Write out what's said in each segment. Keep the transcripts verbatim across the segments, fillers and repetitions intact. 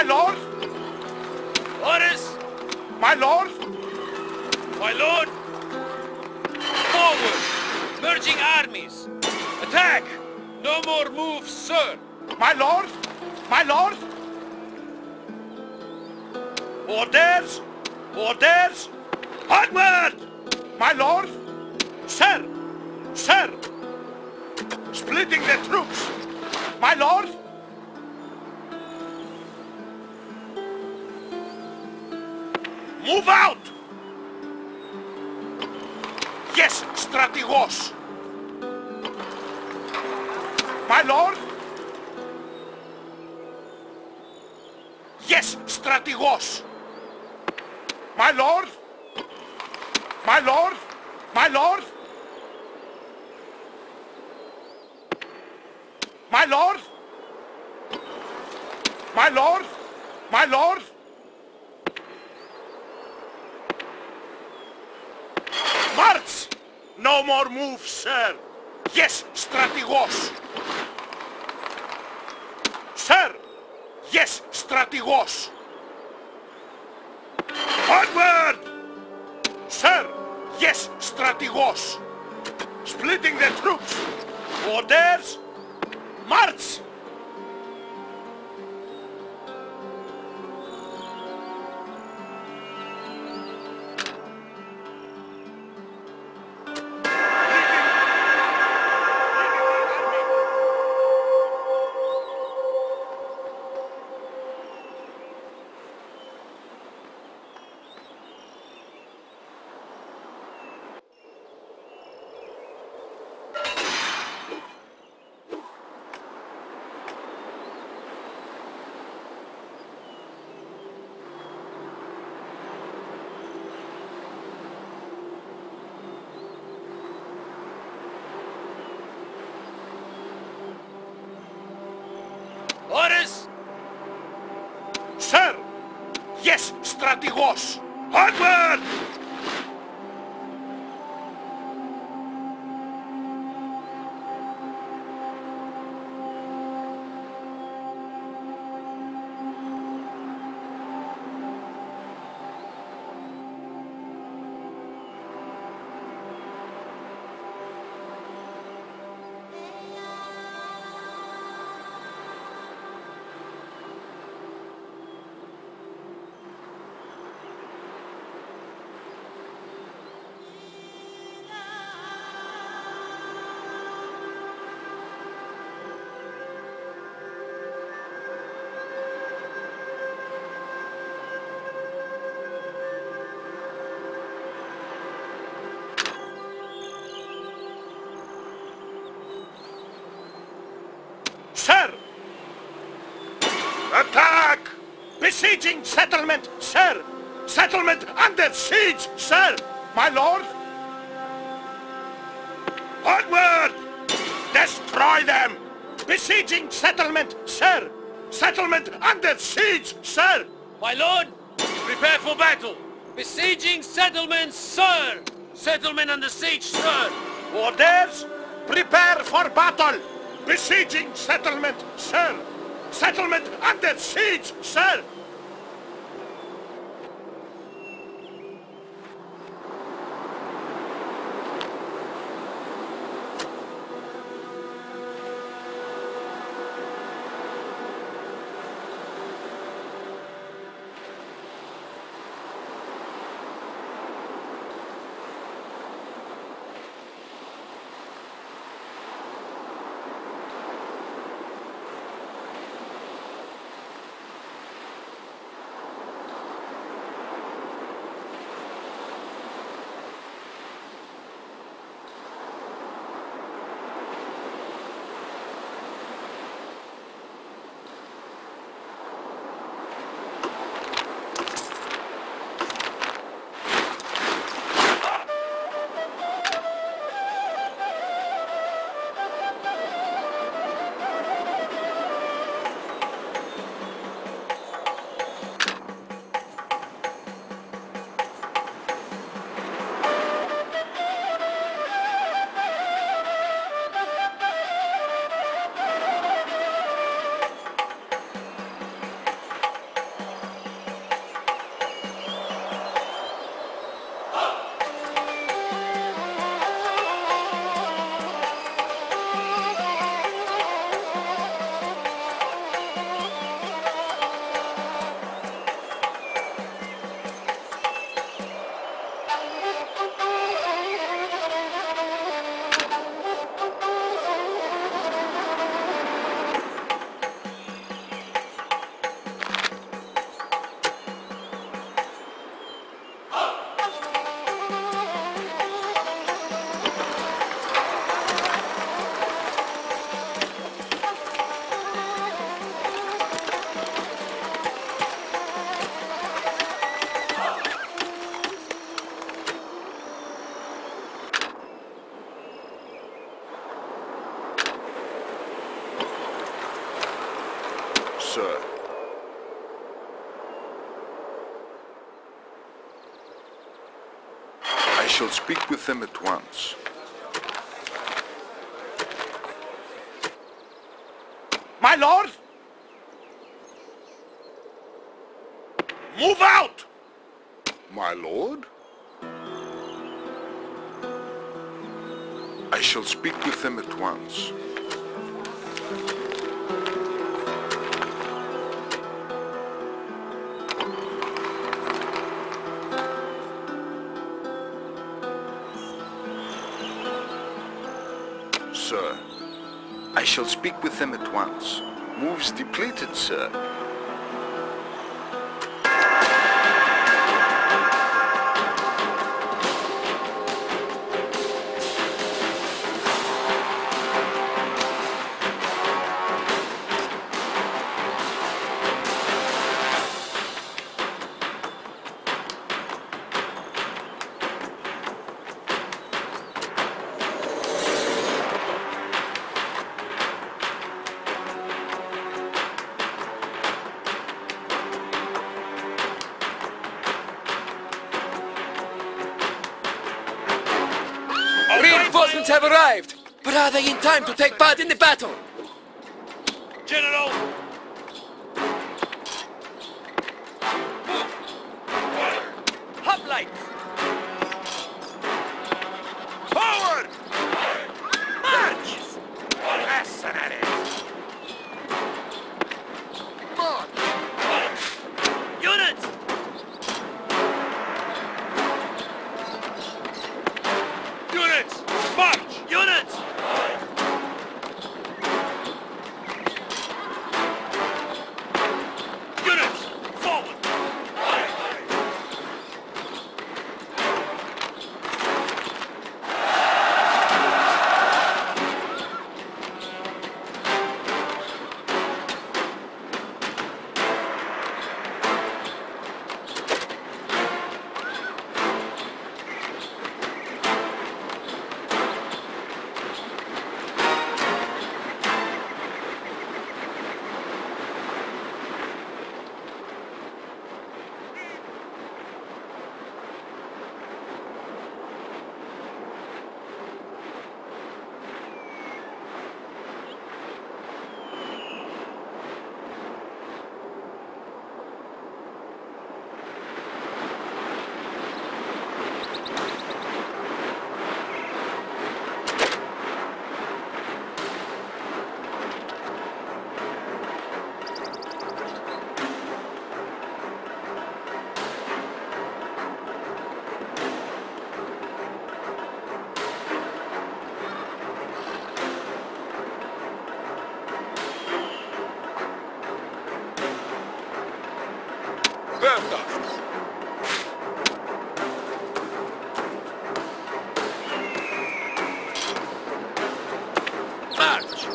lord! Orders! My lord! My lord! Forward! Merging armies! Attack! No more moves, sir! My lord! My lord! Orders! Orders! Onward! My lord! Sir! Sir! Splitting the troops! My lord! Move out! Yes, strategos! My lord! Yes, strategos! My lord! My lord! My lord! My lord! My lord! My lord! March! No more moves, sir! Yes, strategos! Sir! Yes, strategos! Onward! Sir! Yes, strategos! Splitting the troops! Orders! March! Orders! Sir! Yes, strategos! Onward! Sir! Attack! Besieging settlement, sir! Settlement under siege, sir! My lord! Onward! Destroy them! Besieging settlement, sir! Settlement under siege, sir! My lord! Prepare for battle! Besieging settlements, sir! Settlement under siege, sir! Orders! Prepare for battle! Besieging settlement, sir! Settlement under siege, sir! Sir. I shall speak with them at once. My lord! Move out! My lord? I shall speak with them at once. Sir, I shall speak with them at once. Moves depleted, sir. Reinforcements have arrived, but are they in time to take part in the battle? General! Hoplites! Forward! March! Mercenaries! March! Units! Units! March! Units! Units! Forward! March!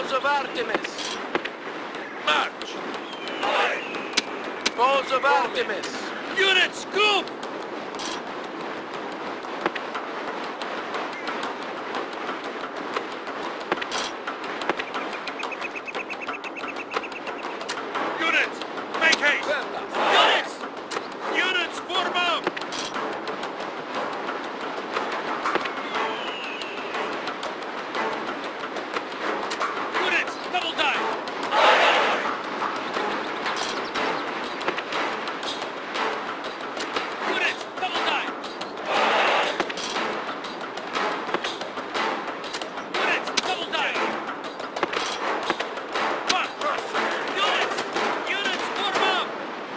Balls of Artemis! March! Balls of Artemis! Units, scoop! Units, make haste! Units! Units, form up! Units, double time! Units, double time! Units, double time! One! Units! Units, form up!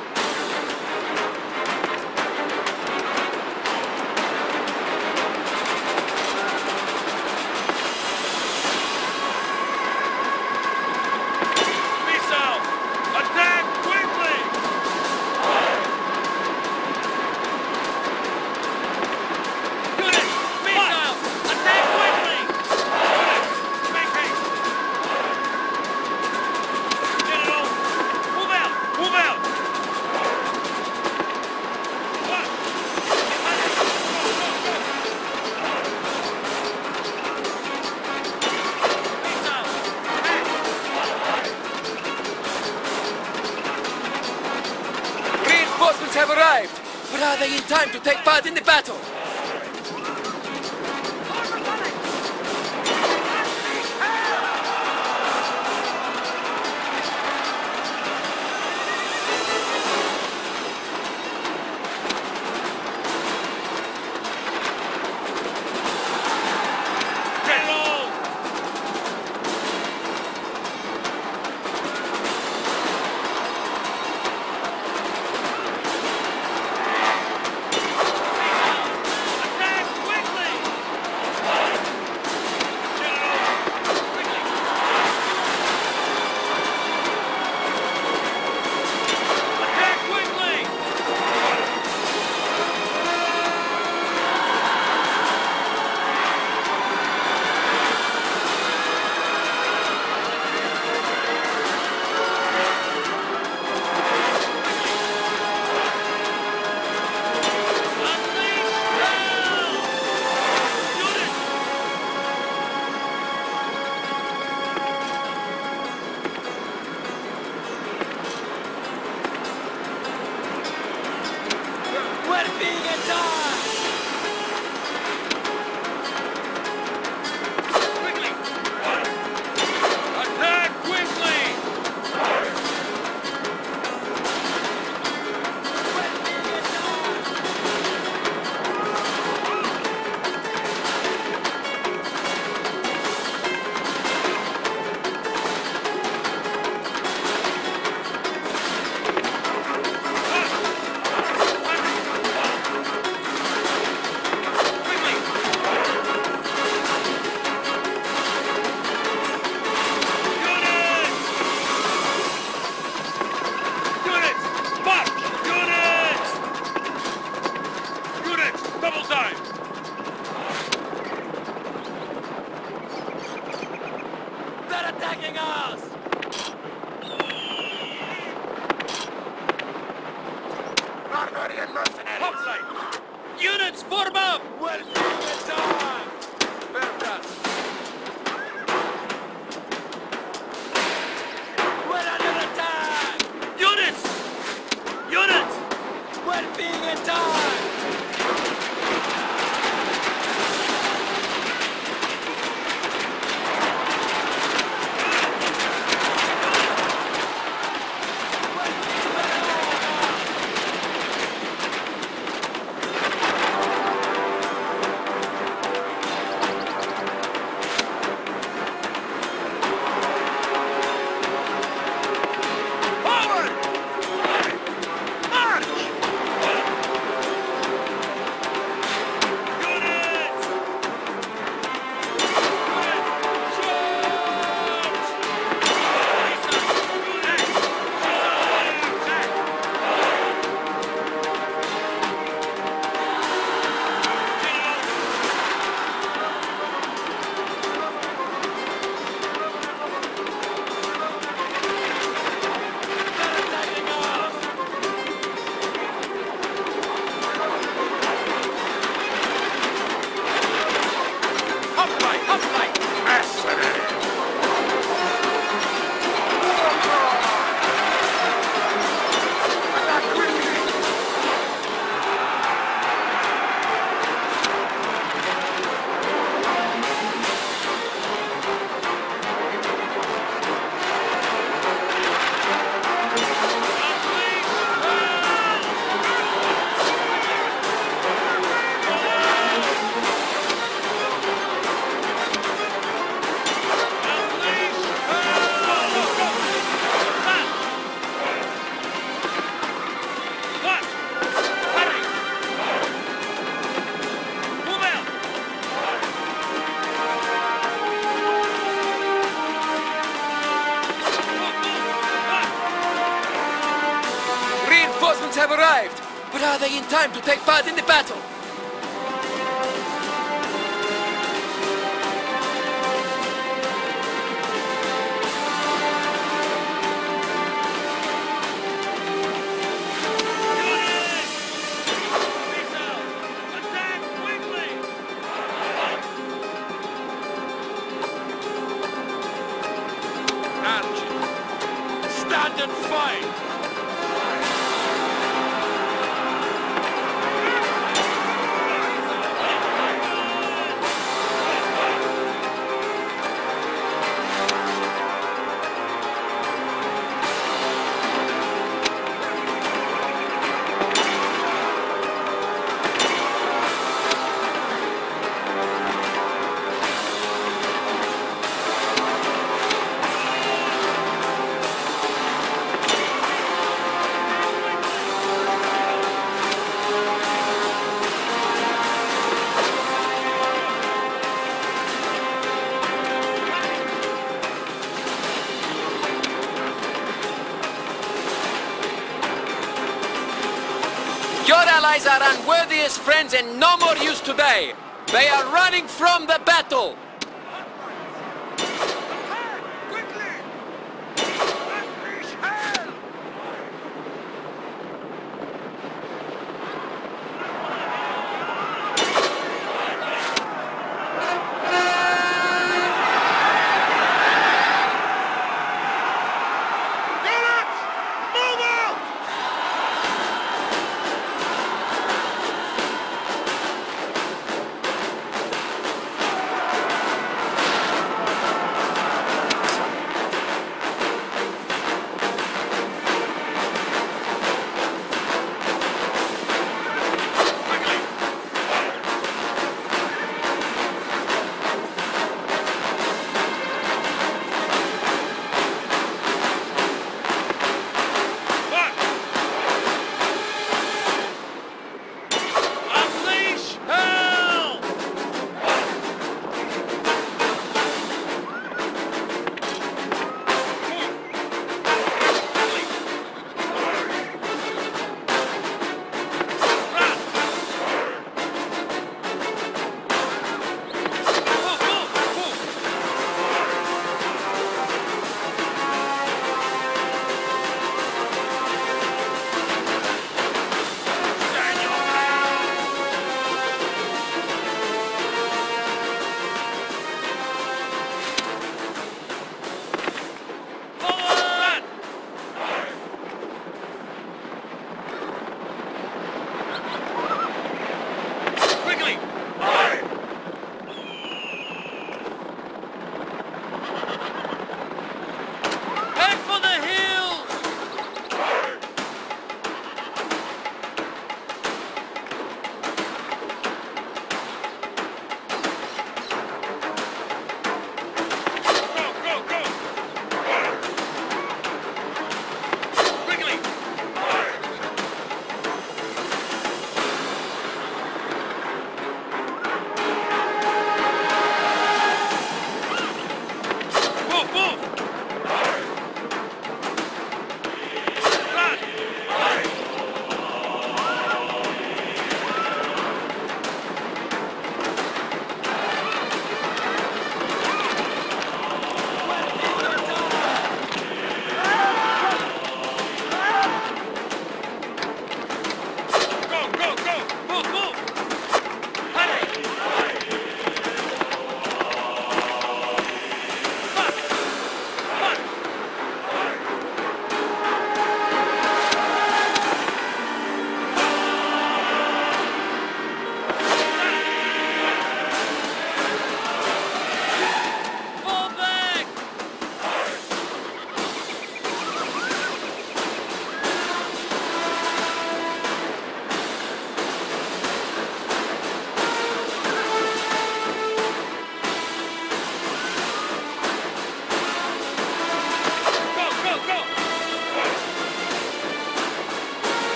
Missile! Attack quickly! Units! Missile! Attack quickly! Units, make haste! General! Move out! Move out! One! Missile! Reinforcements have arrived! But are they in time to take part in the battle? General! Attack quickly! General! Quickly! Attack quickly! Unleash hell! Units! We're being attacked! Quickly! Attack quickly! Units, form up! We're being attacked! Vertas! We're under attack! Units! Units! We're being attacked! Germans have arrived, but are they in time to take part in the battle? Stand and fight! Your allies are unworthiest friends and no more use today. They are running from the battle.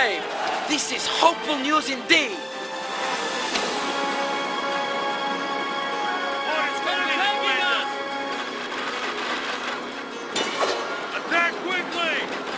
saved. This is hopeful news indeed. Attack quickly!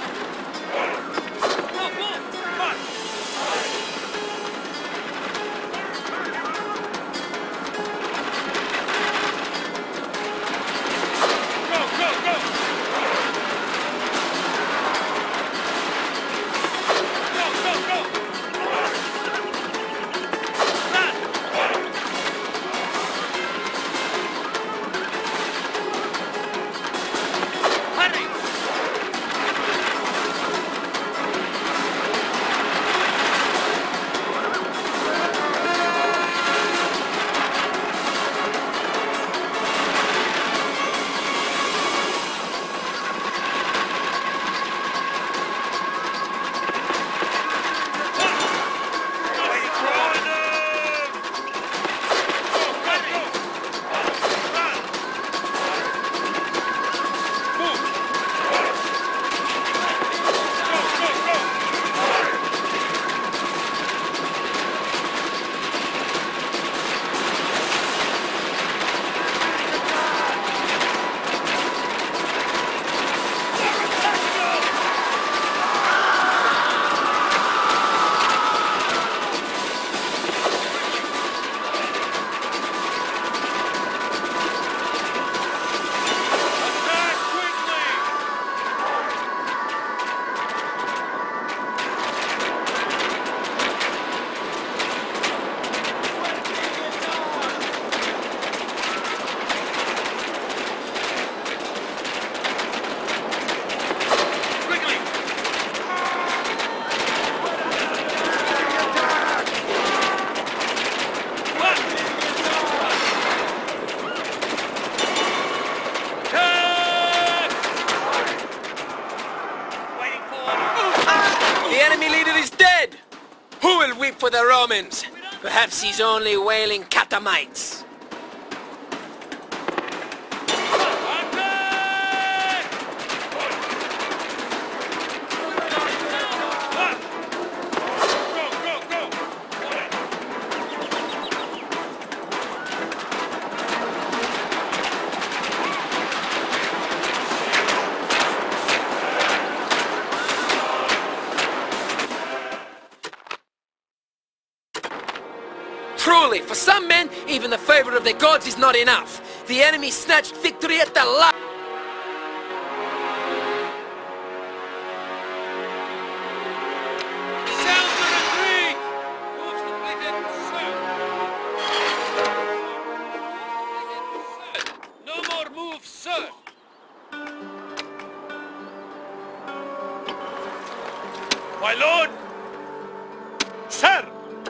For the Romans. Perhaps he's only wailing catamites. Truly, for some men, even the favor of the gods is not enough. The enemy snatched victory at the last. Sound the retreat! Moves the fleet sir. No more moves, sir. My lord! Sir!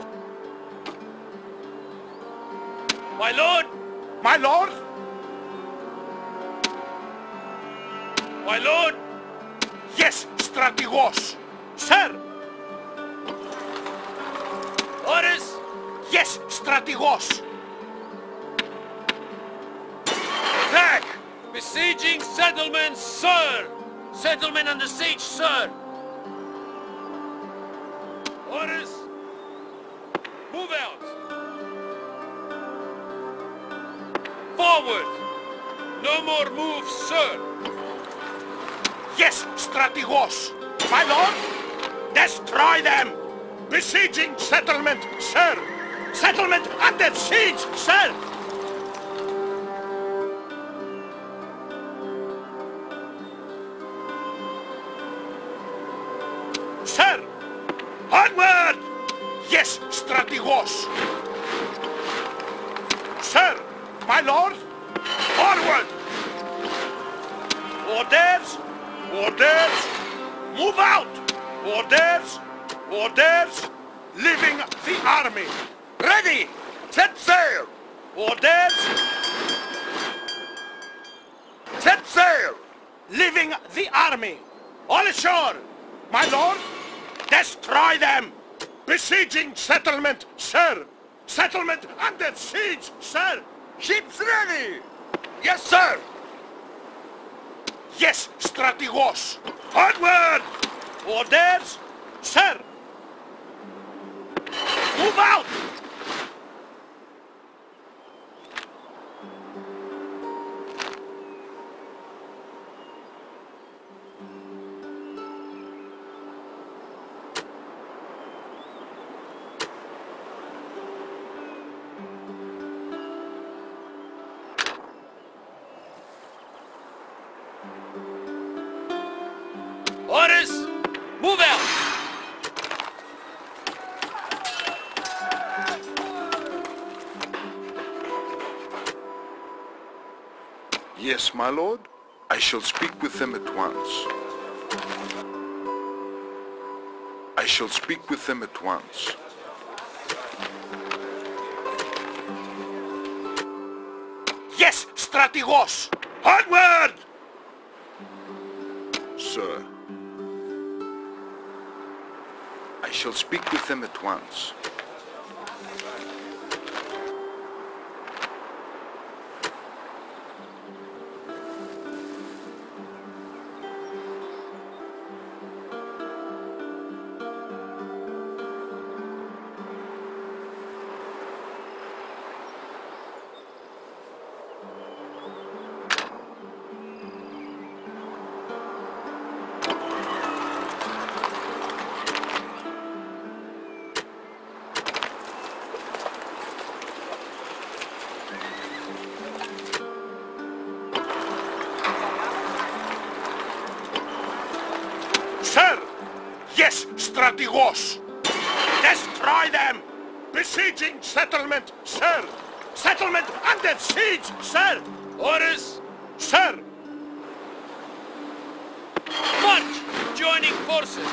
My lord! My lord! My lord! Yes, strategos! Sir! Orders! Yes, strategos! Attack! Besieging settlements, sir! Settlement under siege, sir! Orders! Move out! Forward! No more moves, sir! Yes, strategos! My lord! Destroy them! Besieging settlement, sir! Settlement under siege, sir! Sir! Onward! Yes, strategos! Sir! My lord! Forward! Orders! Orders! Move out! Orders! Orders! Leaving the army! Ready! Set sail! Orders! Set sail! Leaving the army! All ashore! My lord! Destroy them! Besieging settlement, sir! Settlement under siege, sir! Ships ready! Yes, sir! Yes, strategos! Onward! Orders! Sir! Move out! Orders! Move out! Yes, my lord. I shall speak with them at once. I shall speak with them at once. Yes, strategos! Onward! Sir. I shall speak with them at once. Sir! Yes, strategos! Destroy them! Besieging settlement, sir! Settlement under siege, sir! Orders! Sir! March! Joining forces!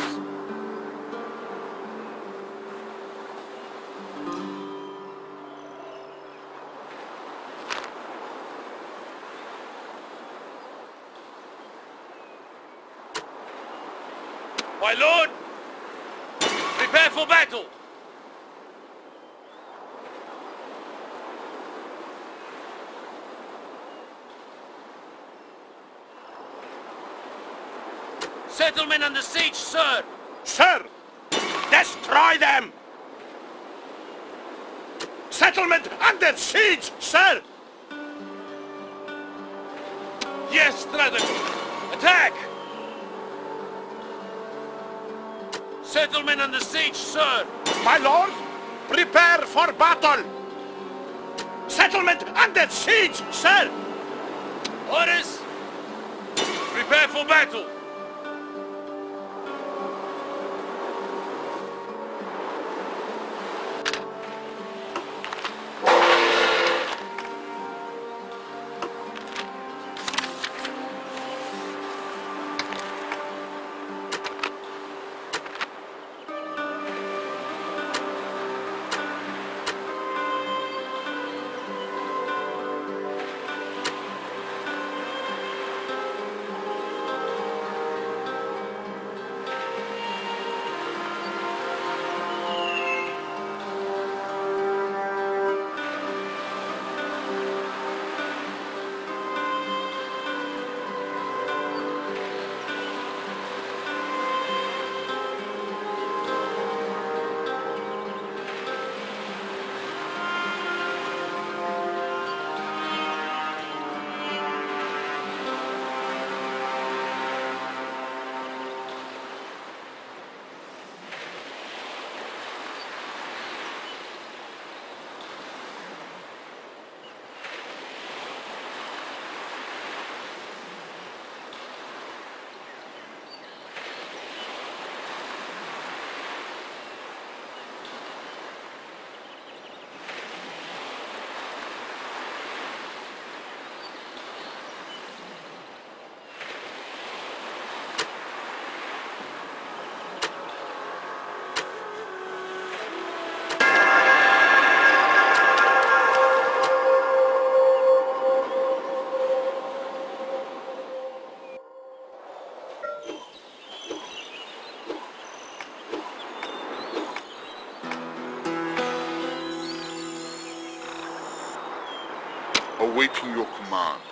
My lord! Prepare for battle! Settlement under siege, sir! Sir! Destroy them! Settlement under siege, sir! Yes, Stradago! Attack! Settlement under siege, sir! My lord, prepare for battle! Settlement under siege, sir! Orders! Prepare for battle! Awaiting your command.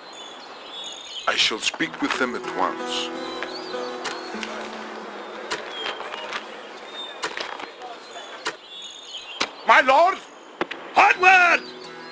I shall speak with them at once. My my lord! Onward!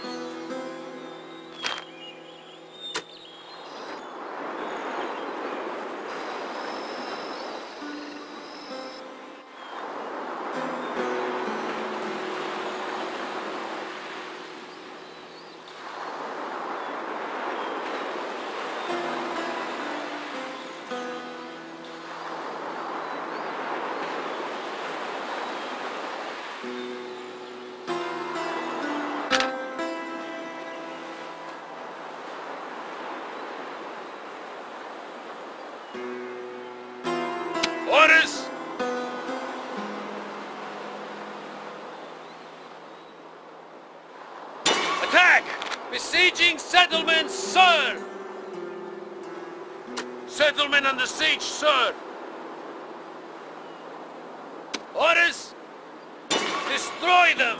Orders! Attack! Besieging settlements, sir! Settlement under siege, sir! Orders! Destroy them!